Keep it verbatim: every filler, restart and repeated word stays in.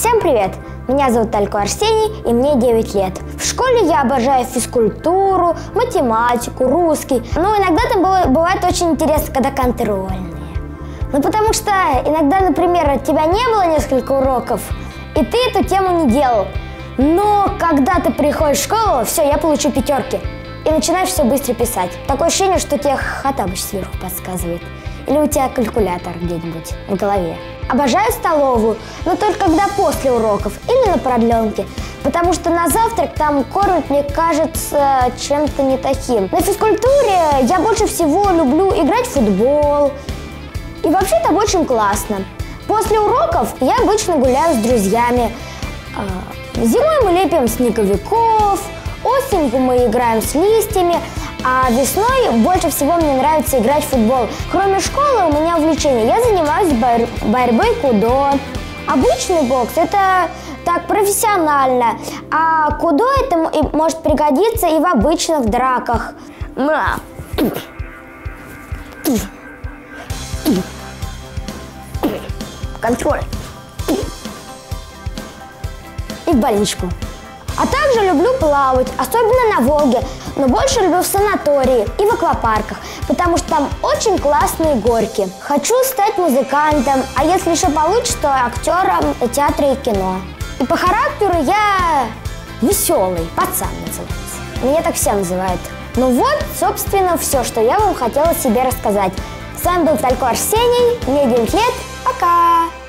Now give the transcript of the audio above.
Всем привет! Меня зовут Талько Арсений, и мне девять лет. В школе я обожаю физкультуру, математику, русский. Но иногда там бывает очень интересно, когда контрольные. Ну потому что иногда, например, от тебя не было несколько уроков, и ты эту тему не делал. Но когда ты приходишь в школу, все, я получу пятерки. И начинаешь все быстро писать. Такое ощущение, что тебе Хоттабыч сверху подсказывает. Или у тебя калькулятор где-нибудь в голове. Обожаю столовую, но только когда после уроков или на продленке. Потому что на завтрак там кормят, мне кажется, чем-то не таким. На физкультуре я больше всего люблю играть в футбол. И вообще там очень классно. После уроков я обычно гуляю с друзьями. Зимой мы лепим снеговиков, осенью мы играем с листьями, а весной больше всего мне нравится играть в футбол. Кроме школы у меня увлечение. Я занимаюсь борь борьбой кудо. Обычный бокс – это так профессионально, а кудо это может пригодиться и в обычных драках. Контроль. И в больничку. А также люблю плавать, особенно на Волге, но больше люблю в санатории и в аквапарках, потому что там очень классные горки. Хочу стать музыкантом, а если еще получится, то актером театра и кино. И по характеру я веселый, пацан называется. Меня так все называют. Ну вот, собственно, все, что я вам хотела себе рассказать. С вами был Талько Арсений, мне девять лет, пока!